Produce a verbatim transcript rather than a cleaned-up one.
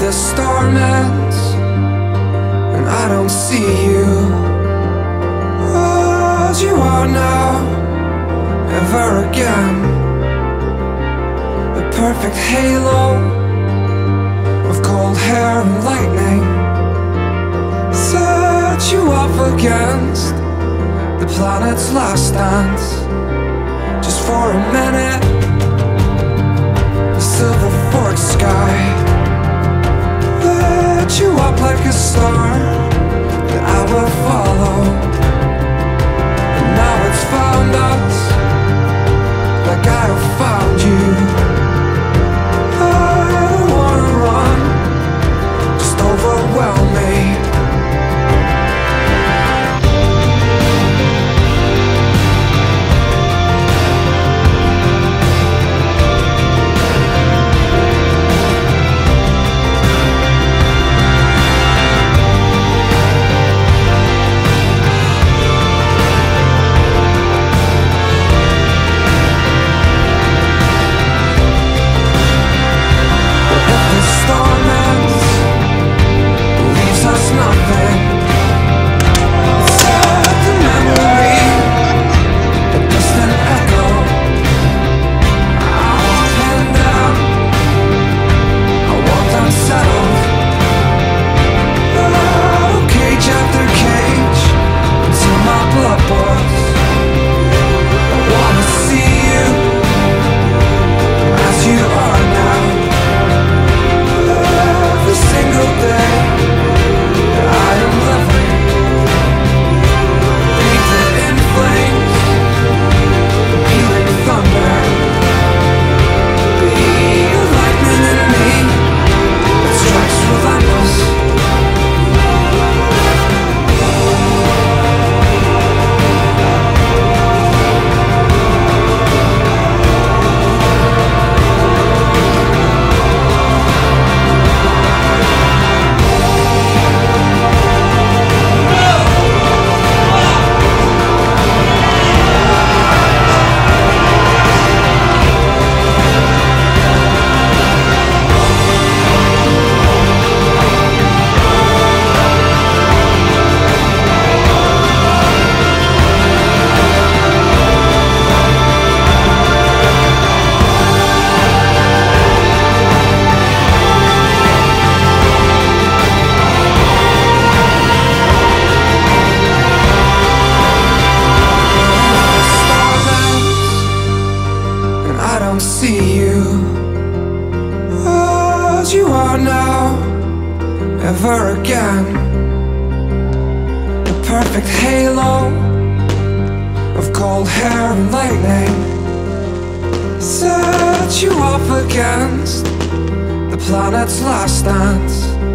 the storm ends and I don't see you as you are now, ever again. The perfect halo of cold hair and lightning set you up against the planet's last dance. Just for a minute, the silver forked sky lit you up like a star that I will follow. And now it's found us, like I have found you. I don't wanna run, just overwhelm me. See you as you are now, ever again. The perfect halo of cold hair and lightning set you up against the planet's last dance.